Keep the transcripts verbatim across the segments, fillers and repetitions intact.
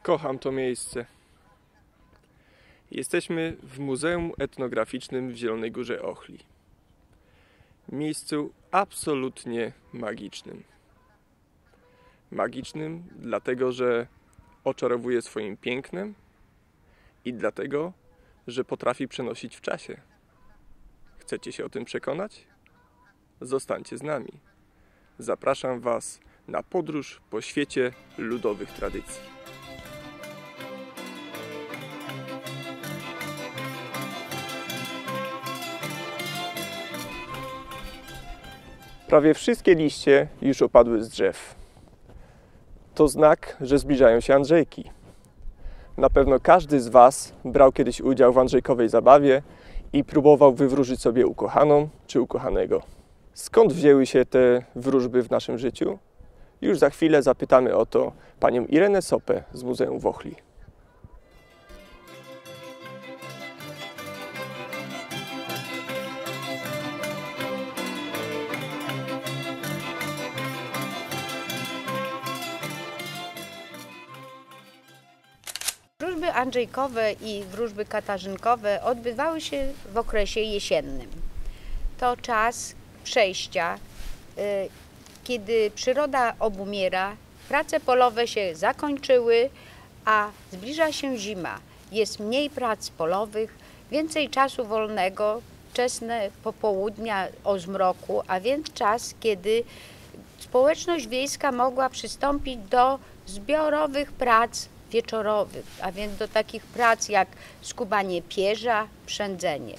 Kocham to miejsce. Jesteśmy w Muzeum Etnograficznym w Zielonej Górze Ochli. Miejscu absolutnie magicznym. Magicznym dlatego, że oczarowuje swoim pięknem i dlatego, że potrafi przenosić w czasie. Chcecie się o tym przekonać? Zostańcie z nami. Zapraszam Was na podróż po świecie ludowych tradycji. Prawie wszystkie liście już opadły z drzew. To znak, że zbliżają się Andrzejki. Na pewno każdy z Was brał kiedyś udział w andrzejkowej zabawie i próbował wywróżyć sobie ukochaną czy ukochanego. Skąd wzięły się te wróżby w naszym życiu? Już za chwilę zapytamy o to panią Irenę Sopę z Muzeum w Ochli. Wróżby andrzejkowe i wróżby katarzynkowe odbywały się w okresie jesiennym. To czas przejścia, kiedy przyroda obumiera, prace polowe się zakończyły, a zbliża się zima. Jest mniej prac polowych, więcej czasu wolnego, wczesne popołudnia o zmroku, a więc czas, kiedy społeczność wiejska mogła przystąpić do zbiorowych prac wieczorowych, a więc do takich prac jak skubanie pierza, przędzenie.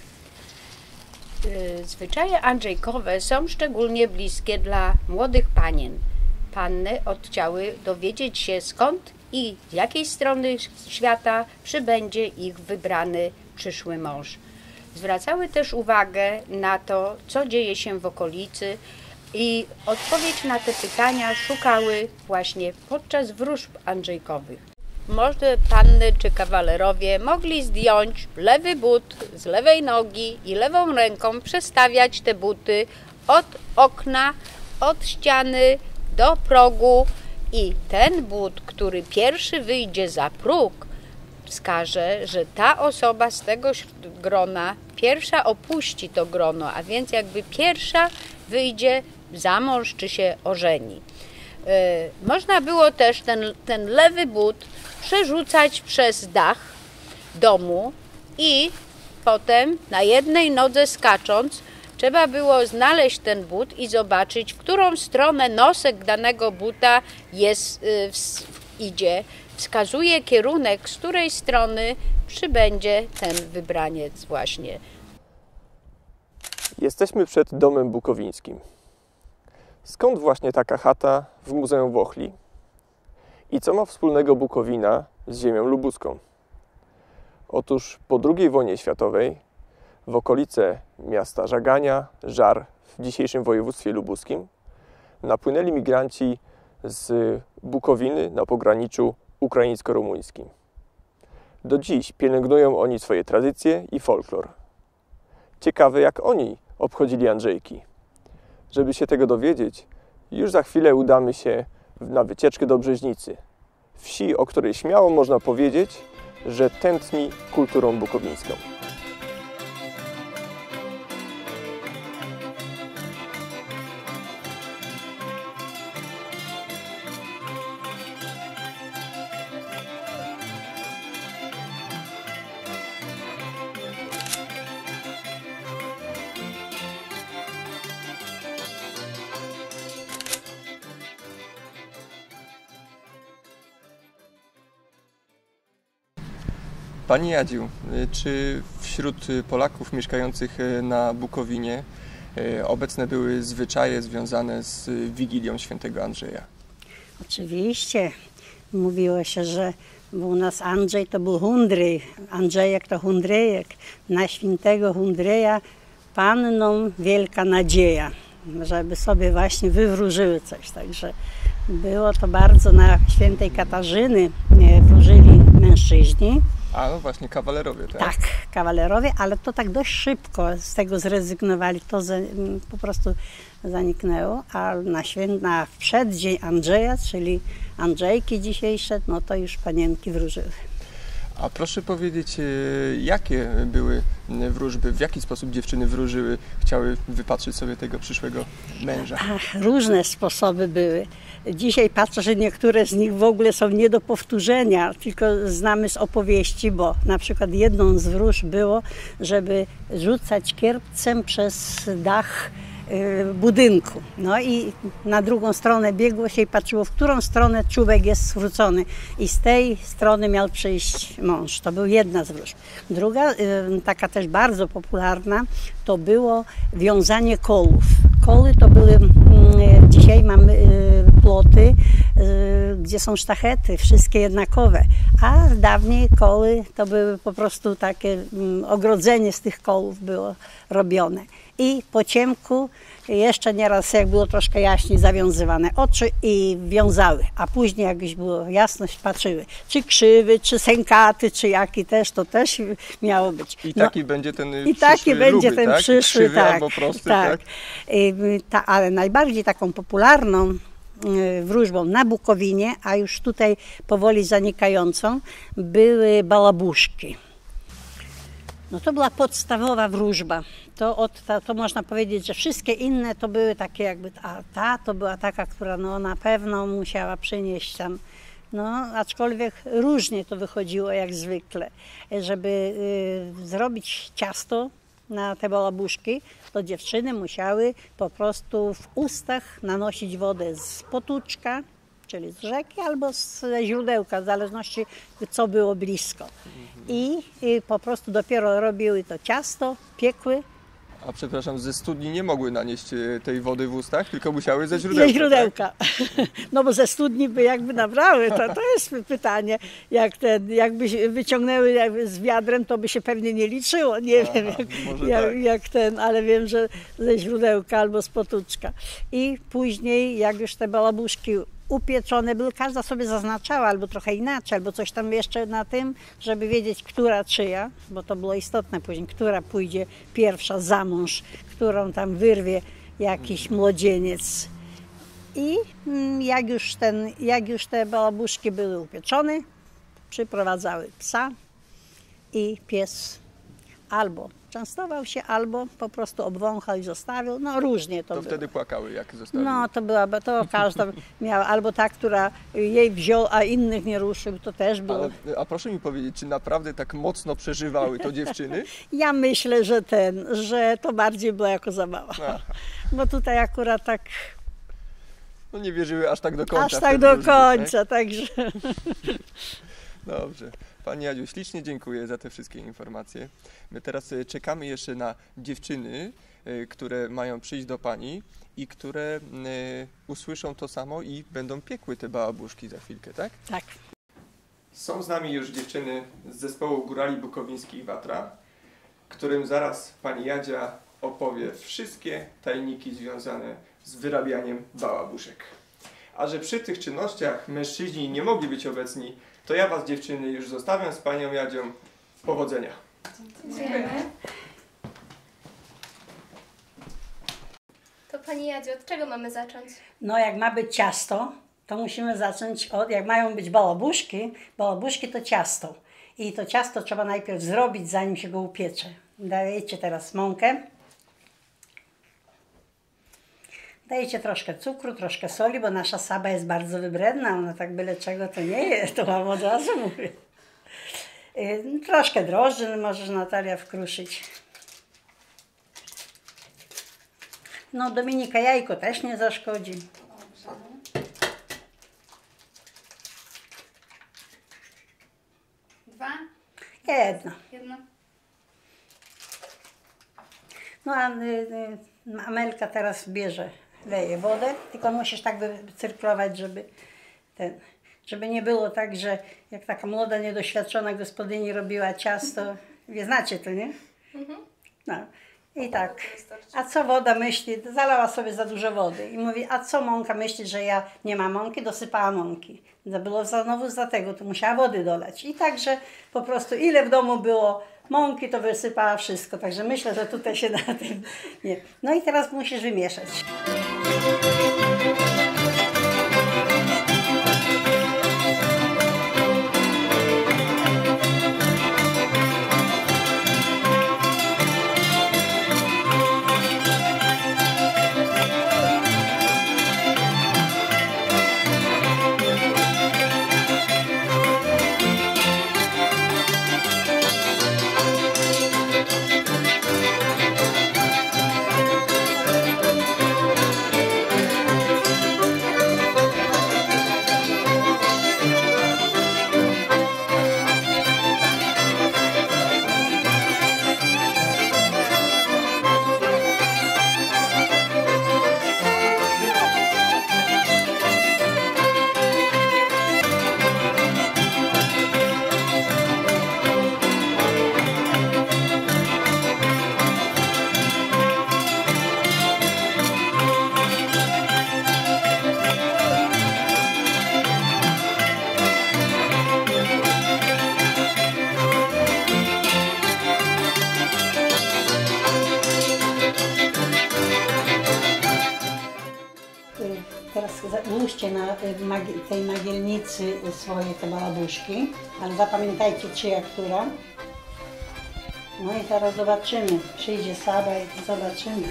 Zwyczaje andrzejkowe są szczególnie bliskie dla młodych panien. Panny odciały dowiedzieć się, skąd i z jakiej strony świata przybędzie ich wybrany przyszły mąż. Zwracały też uwagę na to, co dzieje się w okolicy, i odpowiedź na te pytania szukały właśnie podczas wróżb andrzejkowych. Może panny czy kawalerowie mogli zdjąć lewy but z lewej nogi i lewą ręką przestawiać te buty od okna, od ściany do progu i ten but, który pierwszy wyjdzie za próg, wskaże, że ta osoba z tego grona pierwsza opuści to grono, a więc jakby pierwsza wyjdzie za mąż czy się ożeni. Yy, można było też ten, ten lewy but przerzucać przez dach domu i potem na jednej nodze skacząc trzeba było znaleźć ten but i zobaczyć, w którą stronę nosek danego buta jest, yy, w, idzie. Wskazuje kierunek, z której strony przybędzie ten wybraniec właśnie. Jesteśmy przed domem bukowińskim. Skąd właśnie taka chata w Muzeum w Ochli? I co ma wspólnego Bukowina z ziemią lubuską? Otóż po drugiej wojnie światowej w okolice miasta Żagania, Żar w dzisiejszym województwie lubuskim napłynęli migranci z Bukowiny na pograniczu ukraińsko-rumuńskim. Do dziś pielęgnują oni swoje tradycje i folklor. Ciekawe, jak oni obchodzili Andrzejki. Żeby się tego dowiedzieć, już za chwilę udamy się na wycieczkę do Brzeźnicy, wsi, o której śmiało można powiedzieć, że tętni kulturą bukowińską. Pani Jadziu, czy wśród Polaków mieszkających na Bukowinie obecne były zwyczaje związane z Wigilią Świętego Andrzeja? Oczywiście. Mówiło się, że u nas Andrzej to był Hundryj, Andrzejek to Hundryjek. Na świętego Hundryja panną wielka nadzieja, żeby sobie właśnie wywróżyły coś. Także było to bardzo na świętej Katarzyny wróżyli mężczyźni. mężczyźni. A no właśnie, kawalerowie, tak? Tak, kawalerowie, ale to tak dość szybko z tego zrezygnowali, to za, po prostu zaniknęło, a na, świę- na przeddzień Andrzeja, czyli Andrzejki dzisiejsze, no to już panienki wróżyły. A proszę powiedzieć, jakie były wróżby, w jaki sposób dziewczyny wróżyły, chciały wypatrzyć sobie tego przyszłego męża? Ach, różne sposoby były. Dzisiaj patrzę, że niektóre z nich w ogóle są nie do powtórzenia, tylko znamy z opowieści, bo na przykład jedną z wróżb było, żeby rzucać kierbcem przez dach budynku. No i na drugą stronę biegło się i patrzyło, w którą stronę czubek jest zwrócony. I z tej strony miał przyjść mąż. To była jedna z wróżb. Druga, taka też bardzo popularna, to było wiązanie kołów. Koły to były, dzisiaj mamy ploty, gdzie są sztachety, wszystkie jednakowe. A dawniej koły to były po prostu takie, ogrodzenie z tych kołów było robione. I po ciemku jeszcze nieraz, jak było troszkę jaśniej, zawiązywane oczy i wiązały, a później jak już było jasność, patrzyły, czy krzywy, czy sękaty, czy jaki też, to też miało być. I taki no, będzie ten i przyszły taki będzie luby, ten tak? przyszły, Krzywy tak, albo prosty, tak. tak? Ta, ale najbardziej taką popularną wróżbą na Bukowinie, a już tutaj powoli zanikającą, były balabuszki. No to była podstawowa wróżba. To, od, to, to można powiedzieć, że wszystkie inne to były takie jakby, a ta to była taka, która no na pewno musiała przynieść tam, no aczkolwiek różnie to wychodziło jak zwykle. Żeby y, zrobić ciasto na te balabuszki, to dziewczyny musiały po prostu w ustach nanosić wodę z potłuczka, czyli z rzeki albo z źródełka, w zależności co było blisko. I, I po prostu dopiero robiły to ciasto, piekły. A przepraszam, ze studni nie mogły nanieść tej wody w ustach, tylko musiały ze źródełka. Ze źródełka. Tak? No bo ze studni by jakby nabrały, to, to jest pytanie. Jak ten, jakby wyciągnęły z wiadrem, to by się pewnie nie liczyło. Nie Aha, wiem jak, jak, tak. jak ten, ale wiem, że ze źródełka albo z potłuczka. I później, jak już te balabuszki upieczone były, każda sobie zaznaczała albo trochę inaczej, albo coś tam jeszcze na tym, żeby wiedzieć, która czyja, bo to było istotne później, która pójdzie pierwsza za mąż, którą tam wyrwie jakiś młodzieniec. I jak już, ten, jak już te balabuszki były upieczone, przyprowadzały psa i pies albo częstował się, albo po prostu obwąchał i zostawił. No różnie to, to było. wtedy płakały, jak zostawiły. No to była, to każda miała, albo ta, która jej wziął, a innych nie ruszył, to też było. Ale, a proszę mi powiedzieć, czy naprawdę tak mocno przeżywały to dziewczyny? Ja myślę, że ten, że to bardziej była jako zabawa. Aha. Bo tutaj akurat tak... No nie wierzyły aż tak do końca. Aż tak do wróżby, końca, tak? także... Dobrze. Pani Jadziu, ślicznie dziękuję za te wszystkie informacje. My teraz czekamy jeszcze na dziewczyny, które mają przyjść do Pani i które usłyszą to samo i będą piekły te bałabuszki za chwilkę, tak? Tak. Są z nami już dziewczyny z zespołu Górali Bukowińskich Watra, którym zaraz Pani Jadzia opowie wszystkie tajniki związane z wyrabianiem bałabuszek. A że przy tych czynnościach mężczyźni nie mogli być obecni, to ja Was, dziewczyny, już zostawiam z Panią Jadzią. Powodzenia. Dziękujemy. To Pani Jadziu, od czego mamy zacząć? No jak ma być ciasto, to musimy zacząć od, jak mają być balabuszki, balabuszki to ciasto. I to ciasto trzeba najpierw zrobić, zanim się go upiecze. Dajecie teraz mąkę. Dajecie troszkę cukru, troszkę soli, bo nasza Saba jest bardzo wybredna, ona tak byle czego to nie jest, to wam od razu mówię. Yy, troszkę drożdży możesz, Natalia, wkruszyć. No Dominika, jajko też nie zaszkodzi. Dwa? Jedno. Jedno? No a y, y, Amelka teraz bierze, leje wodę, tylko musisz tak wycyrklować, żeby ten, żeby nie było tak, że jak taka młoda, niedoświadczona gospodyni robiła ciasto, wie, znacie to, nie? Mhm. No. I tak, a co woda myśli? Zalała sobie za dużo wody. I mówi, a co mąka myśli, że ja nie mam mąki? Dosypała mąki. To było znowu za tego, to musiała wody dolać. I także po prostu ile w domu było mąki, to wysypała wszystko. Także myślę, że tutaj się na tym nie. No i teraz musisz wymieszać. Teraz włóżcie na tej magielnicy swoje te bałabuszki, ale zapamiętajcie czyja, która. No i teraz zobaczymy, przyjdzie Saba i zobaczymy.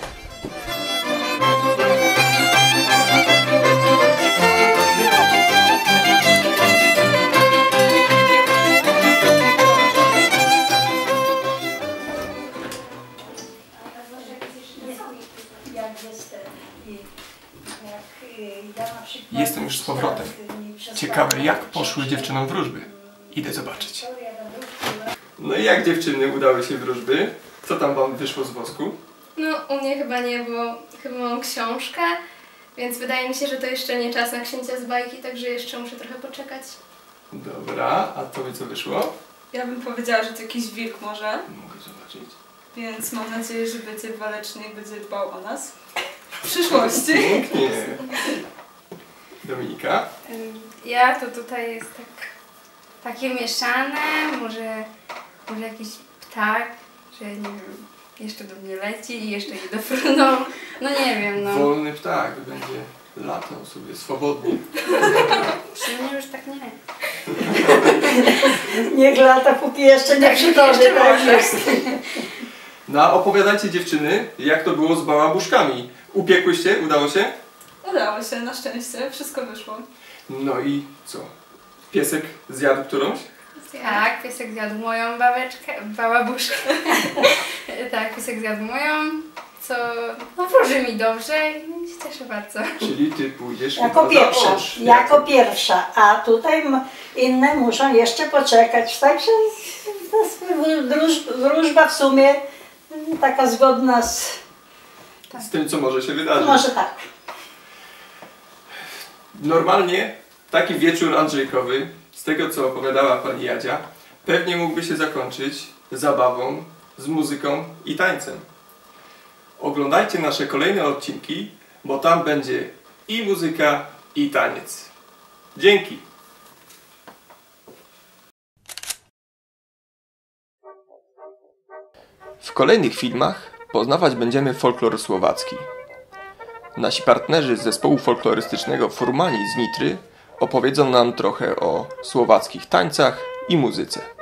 Jestem już z powrotem. Ciekawe, jak poszły dziewczynom wróżby. Idę zobaczyć. No i jak dziewczyny udały się wróżby? Co tam wam wyszło z wosku? No, u mnie chyba nie, bo chyba mam książkę, więc wydaje mi się, że to jeszcze nie czas na księcia z bajki, także jeszcze muszę trochę poczekać. Dobra, a tobie co wyszło? Ja bym powiedziała, że to jakiś wilk może, Mogę zobaczyć. więc mam nadzieję, że będzie waleczny i będzie dbał o nas w przyszłości. Pięknie. Dominika? Ja to tutaj jest tak, takie mieszane, może, może jakiś ptak, że nie wiem, jeszcze do mnie leci i jeszcze nie dofrunął. No nie wiem, no. Wolny ptak będzie latał sobie swobodnie. Przy mnie już tak nie. Niech lata, póki jeszcze nie przychodzi. Tak jest. No a opowiadajcie dziewczyny, jak to było z bałabuszkami. Upiekłyście? Udało się? Udało się, na szczęście, wszystko wyszło. No i co? Piesek zjadł którąś? Tak, piesek zjadł moją babeczkę, bałabuszkę. Tak, piesek zjadł moją, co no wróży mi dobrze i się cieszę bardzo. Czyli ty pójdziesz Jako chyba za pierwsza, mąż. jako pierwsza, a tutaj inne muszą jeszcze poczekać. Także wróżba w sumie taka zgodna z... Z tym, co może się wydarzyć. Może tak. Normalnie taki wieczór andrzejkowy, z tego co opowiadała pani Jadzia, pewnie mógłby się zakończyć zabawą, z muzyką i tańcem. Oglądajcie nasze kolejne odcinki, bo tam będzie i muzyka, i taniec. Dzięki! W kolejnych filmach poznawać będziemy folklor słowacki. Nasi partnerzy z zespołu folklorystycznego Furmani z Nitry opowiedzą nam trochę o słowackich tańcach i muzyce.